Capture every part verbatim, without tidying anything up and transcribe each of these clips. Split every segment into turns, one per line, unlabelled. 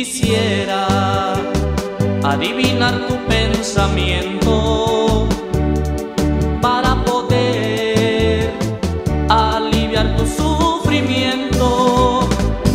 Quisiera adivinar tu pensamiento para poder aliviar tu sufrimiento.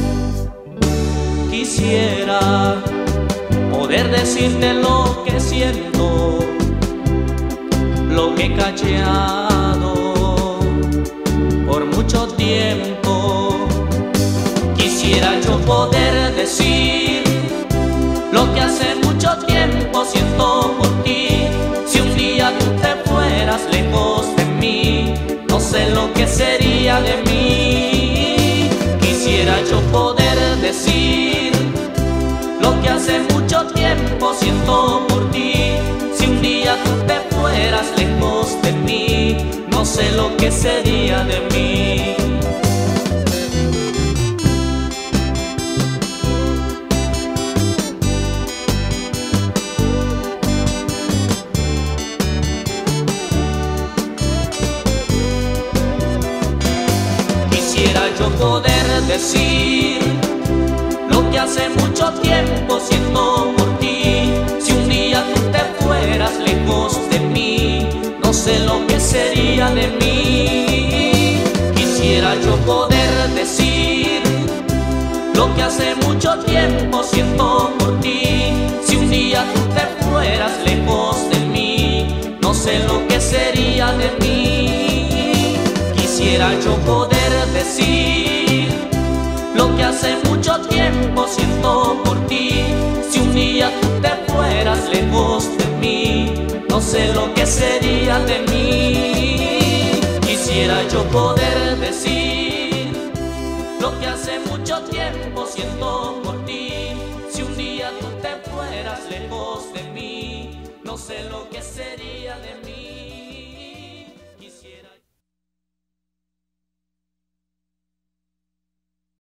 Quisiera poder decirte lo que siento, lo que he callado por mucho tiempo. Quisiera yo poder decir lo que hace mucho tiempo siento por ti. Si un día tú te fueras lejos de mí, no sé lo que sería de mí. Quisiera yo poder decir lo que hace mucho tiempo siento por ti. Si un día tú te fueras lejos de mí, no sé lo que sería de mí. Quisiera yo poder decir lo que hace mucho tiempo siento por ti. Si un día tú te fueras lejos de mí, no sé lo que sería de mí. Quisiera yo poder decir lo que hace mucho tiempo siento por ti. Si un día tú te fueras lejos de mí, no sé lo que sería de mí. Quisiera yo poder decir lo que hace mucho tiempo siento por ti. Si un día tú te fueras lejos de mí, no sé lo que sería de mí. Quisiera yo poder decir lo que hace mucho tiempo siento por ti. Si un día tú te fueras lejos de mí, no sé lo que sería